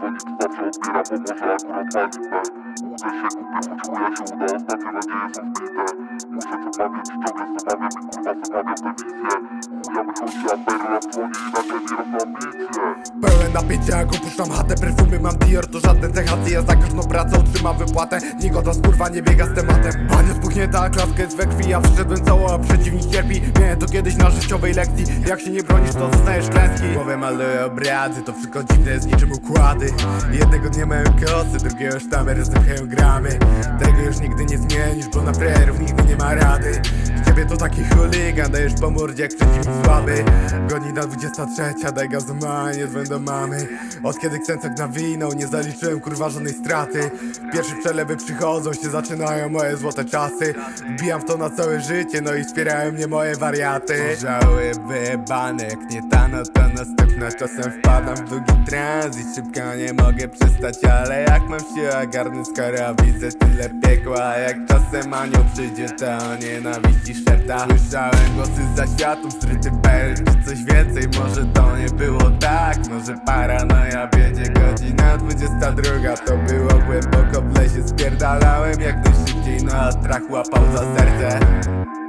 dzwonić, zawsze odbiera, bo może akurat walić B. Łudzę się, kupię, choć chuja się uda, ostatnie nadzieje są zbite. Muszę co bawię, ciągle co bawię, mi kurwa zamawiam tę wizję. Chuja wychodzi, a perla dzwoni i nagle mi rosną ambicje. Pełen napięcia, jak opuszczam chatę, perfumy mam Dior, to żadne THC, ja za każdą pracę otrzymam wypłatę. Nikt od was kurwa nie biega z tematem. Panie spuchnięta, klaska jest we krwi, ja wszedłem cało, a przeciwnik cierpi. Miałem to kiedyś na życiowej lekcji, jak się nie bronisz, to zostajesz klęski. Głowę maluję obrazy, to wszystko dziwne jest niczym układy. Jednego dnia mają kosy, drugiego sztamer, zdychają gramy. Tego już nigdy nie zmienisz, bo na frajerów nigdy nie ma rady. Z ciebie to taki chuligan, dajesz po mordzie jak przeciwnik słaby. Godzina 23, daj gazu ma, nie dzwoń do mamy. Od kiedy Ksęcek nawinął, nie zaliczyłem kurwa żadnej straty. Pierwsze przelewy przychodzą, się zaczynają moje złote czasy. Wbijam w to na całe życie, no i wspierają mnie moje wariaty. Żałuję wyjebane, jak nie ta, no to następna. Czasem wpadam w długi trans i szybko nie mogę przestać. Ale jak mam się ogarnąć, skoro widzę tyle piekła. Jak czasem anioł przyjdzie, to nienawiści szepta. Słyszałem głosy za światów, skryty bel czy coś więcej. Może to nie było tak, może paranoja wiedzie. Godzina 22, to było głęboko w lesie. Spierdalałem jak najszybciej, no a strach łapał za serce.